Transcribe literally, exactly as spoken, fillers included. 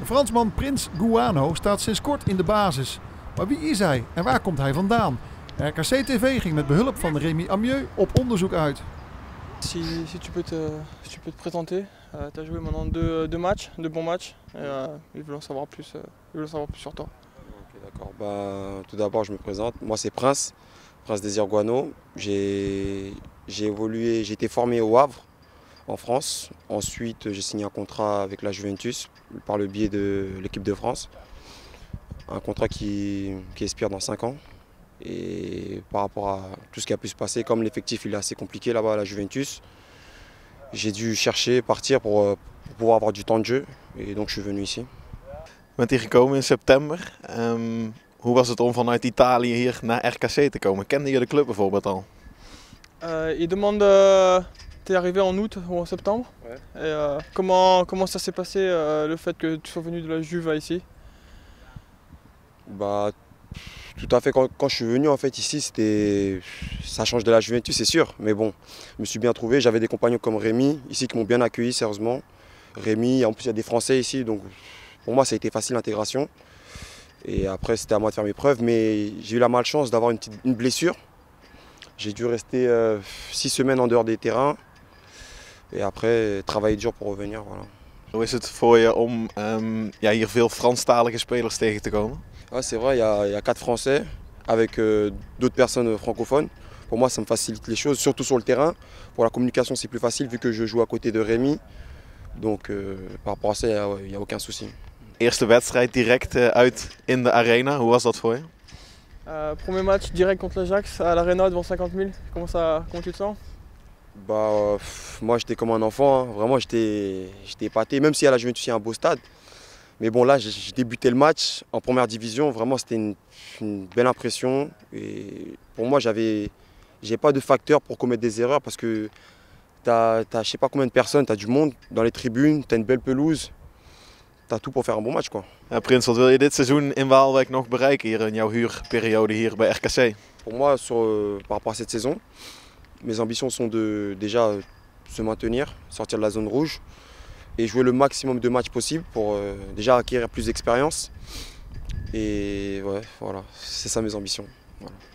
De Fransman Prins Gouano staat sinds kort in de basis. Maar wie is hij en waar komt hij vandaan? R K C T V ging met behulp van Rémi Amieux op onderzoek uit. Si, si, tu, peux te, si tu peux te présenter, euh, tu as joué maintenant deux, deux matchs, deux bons matchs, et euh, ils veulent en savoir plus, euh, ils veulent en savoir plus sur toi. Ok, d'accord. Bah, tout d'abord, je me présente. Moi, c'est Prince, Prince Désir Gouano. J'ai évolué, j'ai été formé au Havre, en France. Ensuite, j'ai signé un contrat avec la Juventus par le biais de l'équipe de France. Un contrat qui, qui expire dans cinq ans. Et par rapport à tout ce qui a pu se passer, comme l'effectif il est assez compliqué là-bas à la Juventus, j'ai dû chercher, partir pour, pour pouvoir avoir du temps de jeu. Et donc je suis venu ici. Bent hier gekomen in september. Um, hoe was het om vanuit Italië hier naar R K C te komen? Kende je de club bijvoorbeeld al? Euh, il demande, euh, t'es arrivé en août ou en septembre. Ouais. Et euh, comment, comment ça s'est passé euh, le fait que tu sois venu de la Juve à ici? Bah, tout à fait. Quand, quand je suis venu en fait ici, c'était, ça change de la Juventus, c'est sûr. Mais bon, je me suis bien trouvé. J'avais des compagnons comme Rémi ici qui m'ont bien accueilli sérieusement. Rémi, en plus il y a des Français ici, donc pour moi ça a été facile l'intégration. Et après c'était à moi de faire mes preuves, mais j'ai eu la malchance d'avoir une, petite, une blessure. J'ai dû rester euh, six semaines en dehors des terrains. Et après travailler dur pour revenir. Voilà. Hoe is het voor je om um, ja, hier veel Franstalige spelers tegen te komen? Ouais, c'est vrai, il y, a, il y a quatre Français avec euh, d'autres personnes francophones. Pour moi, ça me facilite les choses, surtout sur le terrain. Pour la communication, c'est plus facile vu que je joue à côté de Rémi. Donc euh, par rapport à ça, il n'y a, a aucun souci. Eerste wedstrijd direct uh, uit in de arena, hoe was dat voor je? Euh, premier match direct contre l'Ajax à l'Arena devant cinquante mille. Comment, ça, comment tu te sens? Bah, euh, moi, j'étais comme un enfant. Hein. Vraiment, j'étais épaté. Même si à la Juventus, il y a un beau stade. Mais bon, là, j'ai débuté le match en première division. Vraiment, c'était une, une belle impression. Et pour moi, j'avais, j'ai pas de facteur pour commettre des erreurs parce que tu as, je sais pas combien de personnes, tu as du monde dans les tribunes, tu as une belle pelouse. Tu as tout pour faire un bon match, quoi. Uh, Prins, wat wil je dit seizoen in Waalwijk nog bereiken hier in jouw huurperiode hier bij R K C? Pour moi, sur, euh, par rapport à cette saison, mes ambitions sont de déjà se maintenir, sortir de la zone rouge et jouer le maximum de matchs possible pour euh, déjà acquérir plus d'expérience. Et ouais, voilà, c'est ça mes ambitions. Voilà.